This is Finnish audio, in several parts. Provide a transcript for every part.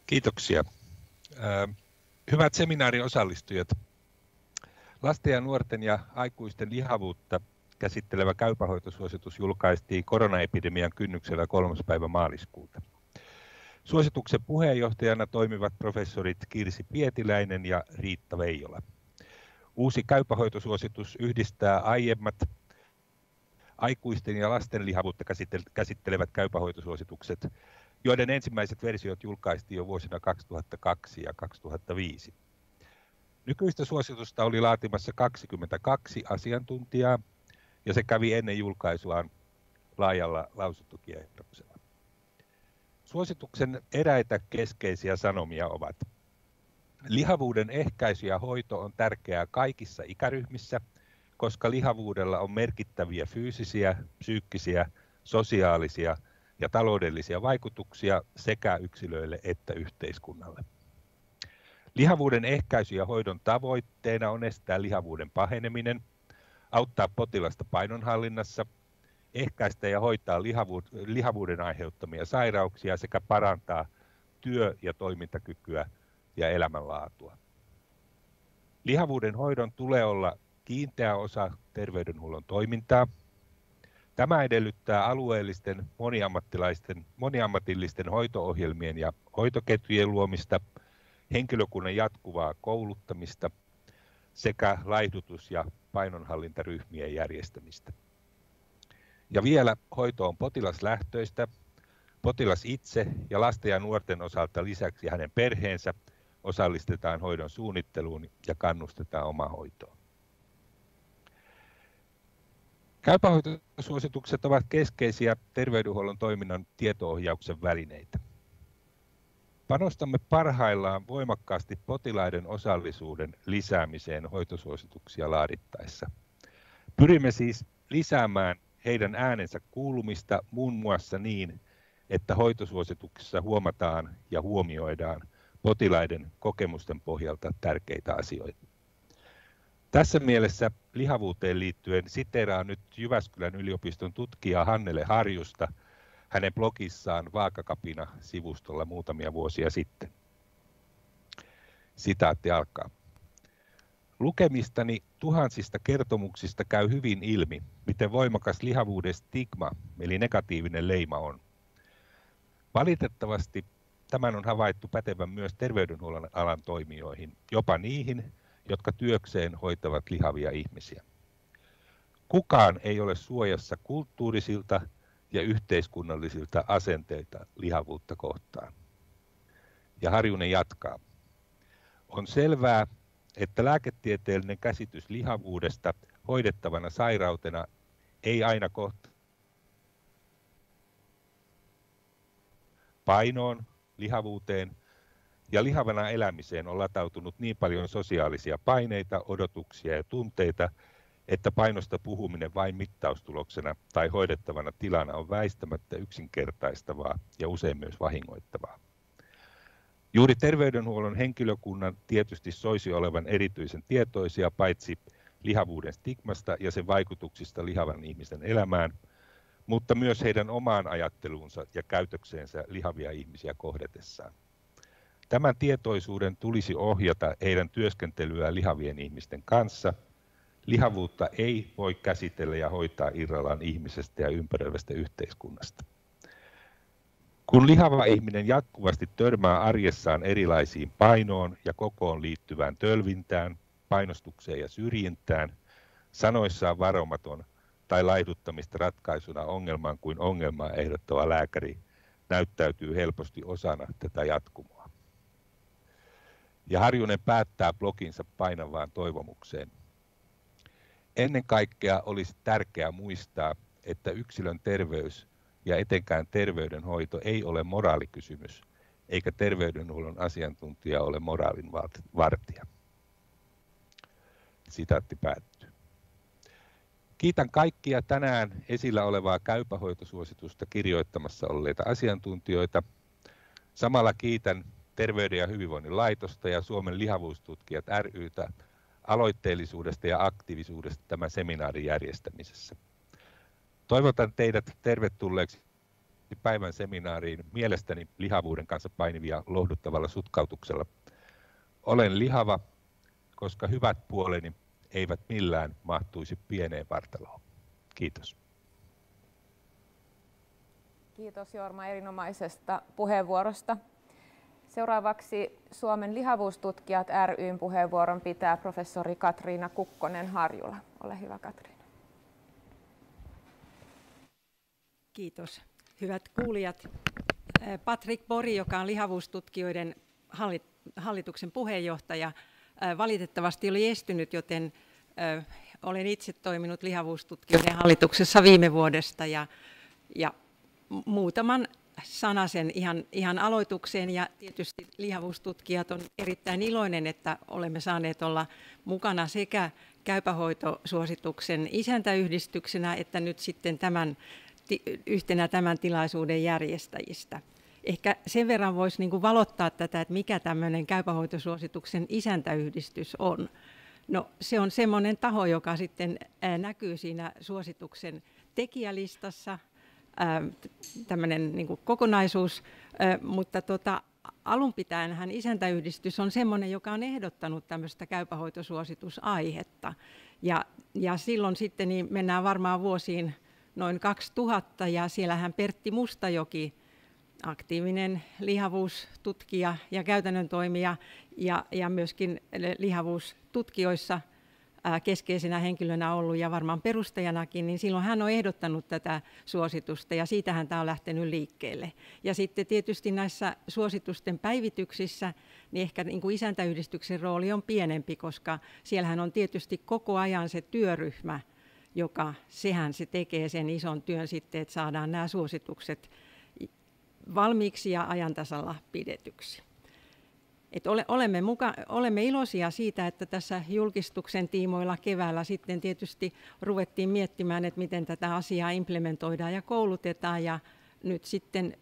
Kiitoksia. Hyvät seminaarin osallistujat, lasten ja nuorten ja aikuisten lihavuutta käsittelevä käypähoitosuositus julkaistiin koronaepidemian kynnyksellä 3. päivä maaliskuuta. Suosituksen puheenjohtajana toimivat professorit Kirsi Pietiläinen ja Riitta Veijola. Uusi käypähoitosuositus yhdistää aiemmat aikuisten ja lasten lihavuutta käsittelevät käypähoitosuositukset, joiden ensimmäiset versiot julkaistiin jo vuosina 2002 ja 2005. Nykyistä suositusta oli laatimassa 22 asiantuntijaa ja se kävi ennen julkaisuaan laajalla lausuntokierroksella. Suosituksen eräitä keskeisiä sanomia ovat: lihavuuden ehkäisy ja hoito on tärkeää kaikissa ikäryhmissä, koska lihavuudella on merkittäviä fyysisiä, psyykkisiä, sosiaalisia ja taloudellisia vaikutuksia sekä yksilöille että yhteiskunnalle. Lihavuuden ehkäisy ja hoidon tavoitteena on estää lihavuuden paheneminen, auttaa potilasta painonhallinnassa, ehkäistä ja hoitaa lihavuuden aiheuttamia sairauksia sekä parantaa työ- ja toimintakykyä ja elämänlaatua. Lihavuuden hoidon tulee olla kiinteä osa terveydenhuollon toimintaa. Tämä edellyttää alueellisten, moniammatillisten hoito-ohjelmien ja hoitoketjujen luomista, henkilökunnan jatkuvaa kouluttamista sekä laihdutus- ja painonhallintaryhmien järjestämistä. Ja vielä hoito on potilaslähtöistä. Potilas itse ja lasten ja nuorten osalta lisäksi hänen perheensä osallistetaan hoidon suunnitteluun ja kannustetaan omahoitoon. Käypähoitosuositukset ovat keskeisiä terveydenhuollon toiminnan tieto-ohjauksen välineitä. Panostamme parhaillaan voimakkaasti potilaiden osallisuuden lisäämiseen hoitosuosituksia laadittaessa. Pyrimme siis lisäämään heidän äänensä kuulumista muun muassa niin, että hoitosuosituksissa huomataan ja huomioidaan potilaiden kokemusten pohjalta tärkeitä asioita. Tässä mielessä lihavuuteen liittyen siteeraan nyt Jyväskylän yliopiston tutkijaa Hannele Harjusta hänen blogissaan Vaakakapina-sivustolla muutamia vuosia sitten. Sitaatti alkaa. Lukemistani tuhansista kertomuksista käy hyvin ilmi, miten voimakas lihavuuden stigma, eli negatiivinen leima on. Valitettavasti tämän on havaittu pätevän myös terveydenhuollon alan toimijoihin, jopa niihin, jotka työkseen hoitavat lihavia ihmisiä. Kukaan ei ole suojassa kulttuurisilta ja yhteiskunnallisilta asenteilta lihavuutta kohtaan. Ja Harjunen jatkaa. On selvää, että lääketieteellinen käsitys lihavuudesta hoidettavana sairautena ei aina kohta painoon, lihavuuteen ja lihavana elämiseen on latautunut niin paljon sosiaalisia paineita, odotuksia ja tunteita, että painosta puhuminen vain mittaustuloksena tai hoidettavana tilana on väistämättä yksinkertaistavaa ja usein myös vahingoittavaa. Juuri terveydenhuollon henkilökunnan tietysti soisi olevan erityisen tietoisia paitsi lihavuuden stigmasta ja sen vaikutuksista lihavan ihmisen elämään, mutta myös heidän omaan ajatteluunsa ja käytökseensä lihavia ihmisiä kohdatessaan. Tämän tietoisuuden tulisi ohjata heidän työskentelyään lihavien ihmisten kanssa. Lihavuutta ei voi käsitellä ja hoitaa irrallaan ihmisestä ja ympäröivästä yhteiskunnasta. Kun lihava ihminen jatkuvasti törmää arjessaan erilaisiin painoon ja kokoon liittyvään tölvintään, painostukseen ja syrjintään, sanoissaan varomaton tai laihduttamista ratkaisuna ongelmaan kuin ongelmaa ehdottava lääkäri näyttäytyy helposti osana tätä jatkumoa. Ja Harjunen päättää bloginsa painavaan toivomukseen. Ennen kaikkea olisi tärkeää muistaa, että yksilön terveys ja etenkään terveydenhoito ei ole moraalikysymys, eikä terveydenhuollon asiantuntija ole moraalin vartija. Sitaatti päättyy. Kiitän kaikkia tänään esillä olevaa käypähoitosuositusta kirjoittamassa olleita asiantuntijoita. Samalla kiitän Terveyden ja hyvinvoinnin laitosta ja Suomen lihavuustutkijat ry:tä aloitteellisuudesta ja aktiivisuudesta tämän seminaarin järjestämisessä. Toivotan teidät tervetulleeksi otti päivän seminaariin mielestäni lihavuuden kanssa painivia lohduttavalla sutkautuksella. Olen lihava, koska hyvät puoleni eivät millään mahtuisi pieneen vartaloon. Kiitos. Kiitos Jorma erinomaisesta puheenvuorosta. Seuraavaksi Suomen lihavuustutkijat ry:n puheenvuoron pitää professori Katriina Kukkonen-Harjula. Ole hyvä, Katriina. Kiitos. Hyvät kuulijat. Patrick Bori, joka on lihavuustutkijoiden hallituksen puheenjohtaja, valitettavasti oli estynyt, joten olen itse toiminut lihavuustutkijoiden hallituksessa viime vuodesta ja muutaman sanasen ihan aloitukseen, ja tietysti lihavuustutkijat on erittäin iloinen, että olemme saaneet olla mukana sekä käypähoitosuosituksen isäntäyhdistyksenä että nyt sitten yhtenä tämän tilaisuuden järjestäjistä. Ehkä sen verran voisi niin kuin valottaa tätä, että mikä tämmöinen käypähoitosuosituksen isäntäyhdistys on. No, se on semmoinen taho, joka sitten näkyy siinä suosituksen tekijälistassa, tämmöinen niin kuin kokonaisuus, mutta alun pitäenhän isäntäyhdistys on semmoinen, joka on ehdottanut tämmöistä käypähoitosuositusaihetta. Ja silloin sitten niin mennään varmaan vuosiin noin 2000, ja siellähän Pertti Mustajoki, aktiivinen lihavuustutkija ja käytännön toimija ja myöskin lihavuustutkijoissa keskeisenä henkilönä ollut ja varmaan perustajanakin, niin silloin hän on ehdottanut tätä suositusta, ja siitähän tämä on lähtenyt liikkeelle. Ja sitten tietysti näissä suositusten päivityksissä niin ehkä niin kuin isäntäyhdistyksen rooli on pienempi, koska siellähän on tietysti koko ajan se työryhmä, sehän se tekee sen ison työn sitten, että saadaan nämä suositukset valmiiksi ja ajan tasalla pidetyksi. Olemme iloisia siitä, että tässä julkistuksen tiimoilla keväällä sitten tietysti ruvettiin miettimään, että miten tätä asiaa implementoidaan ja koulutetaan, ja nyt sitten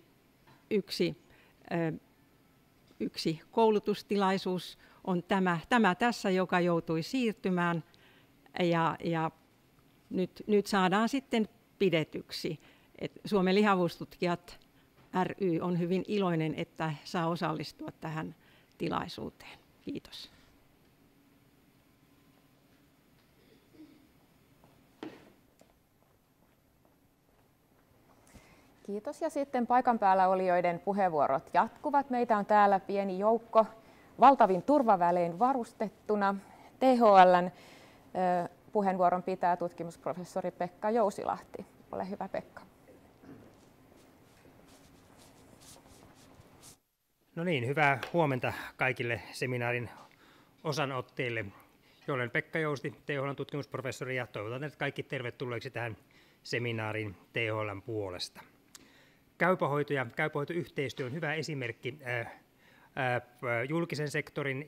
yksi koulutustilaisuus on tämä tässä, joka joutui siirtymään, ja nyt saadaan sitten pidetyksi. Suomen lihavuustutkijat ry on hyvin iloinen, että saa osallistua tähän tilaisuuteen. Kiitos. Kiitos. Ja sitten paikan päällä olijoiden puheenvuorot jatkuvat. Meitä on täällä pieni joukko valtavin turvavälein varustettuna. THL:n puheenvuoron pitää tutkimusprofessori Pekka Jousilahti. Ole hyvä, Pekka. No niin, hyvää huomenta kaikille seminaarin osanottajille. Olen Pekka Jousti, THL:n tutkimusprofessori, ja toivotan teidät kaikki tervetulleeksi tähän seminaariin THL:n puolesta. Käypähoito ja käypähoitoyhteistyö on hyvä esimerkki julkisen sektorin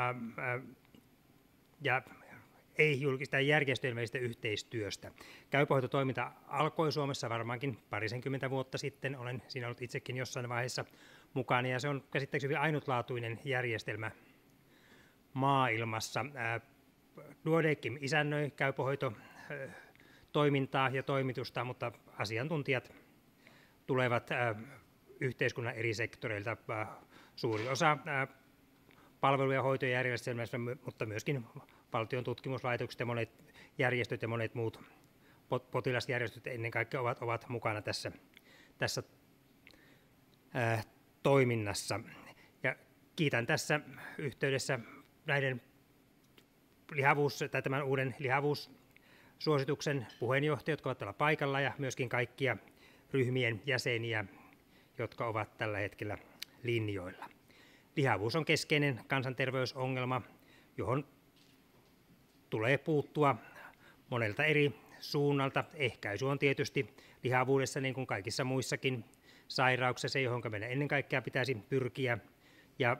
ja ei-julkisten järjestöjen välisestä yhteistyöstä. Käypähoitotoiminta alkoi Suomessa varmaankin parisenkymmentä vuotta sitten. Olen siinä ollut itsekin jossain vaiheessa mukana, ja se on käsittääkseni ainutlaatuinen järjestelmä maailmassa. Duodeckim isännöi käypähoitotoimintaa ja toimitusta, mutta asiantuntijat tulevat yhteiskunnan eri sektoreilta. Suuri osa palvelu- ja hoitojärjestelmästä, mutta myöskin valtion tutkimuslaitokset ja monet järjestöt ja monet muut potilasjärjestöt ennen kaikkea ovat mukana tässä toiminnassa. Ja kiitän tässä yhteydessä näiden tämän uuden lihavuussuosituksen puheenjohtajia, jotka ovat täällä paikalla, ja myöskin kaikkia ryhmien jäseniä, jotka ovat tällä hetkellä linjoilla. Lihavuus on keskeinen kansanterveysongelma, johon tulee puuttua monelta eri suunnalta. Ehkäisy on tietysti lihavuudessa, niin kuin kaikissa muissakin sairauksissa, johon meidän ennen kaikkea pitäisi pyrkiä. Ja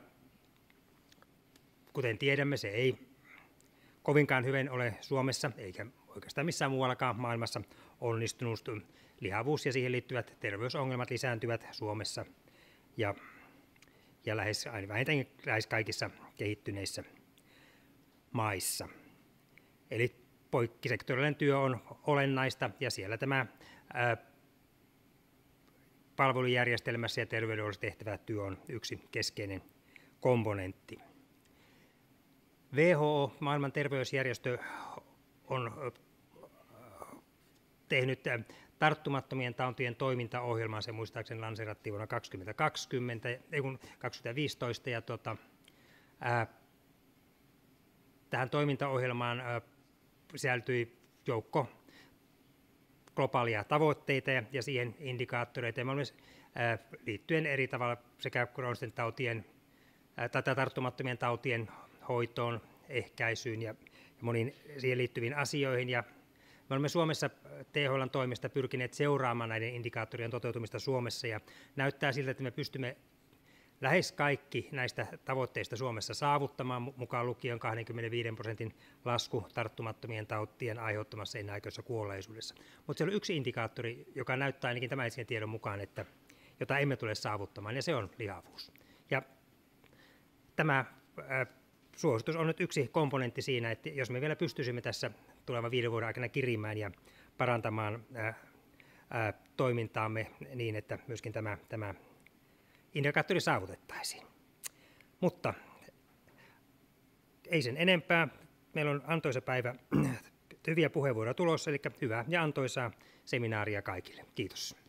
kuten tiedämme, se ei kovinkaan hyvin ole Suomessa, eikä oikeastaan missään muuallakaan maailmassa onnistunut. Lihavuus ja siihen liittyvät terveysongelmat lisääntyvät Suomessa ja vähintäänkin lähes kaikissa kehittyneissä maissa. Eli poikkisektorillinen työ on olennaista, ja siellä tämä palvelujärjestelmässä ja terveydenhuollossa tehtävä työ on yksi keskeinen komponentti. WHO, maailman terveysjärjestö, on tehnyt tarttumattomien tautien toimintaohjelman, se muistaakseni lanseerattiin vuonna 2015, ja tähän toimintaohjelmaan sisältyi joukko globaalia tavoitteita ja siihen indikaattoreita, ja me olemme liittyen eri tavalla sekä kroonisten tautien tai tarttumattomien tautien hoitoon, ehkäisyyn ja moniin siihen liittyviin asioihin. Ja me olemme Suomessa THL:n toimesta pyrkineet seuraamaan näiden indikaattorien toteutumista Suomessa, ja näyttää siltä, että me pystymme lähes kaikki näistä tavoitteista Suomessa saavuttamaan, mukaan lukien 25% lasku tarttumattomien tautien aiheuttamassa ennenaikaisessa kuolleisuudessa. Mutta siellä on yksi indikaattori, joka näyttää ainakin tämän etsivän tiedon mukaan, jota emme tule saavuttamaan, ja se on lihavuus. Ja tämä suositus on nyt yksi komponentti siinä, että jos me vielä pystyisimme tässä tulevan 5 vuoden aikana kirimään ja parantamaan toimintaamme niin, että myöskin tämä indikaattori saavutettaisiin. Mutta ei sen enempää. Meillä on antoisa päivä, hyviä puheenvuoroja tulossa, eli hyvää ja antoisaa seminaaria kaikille. Kiitos.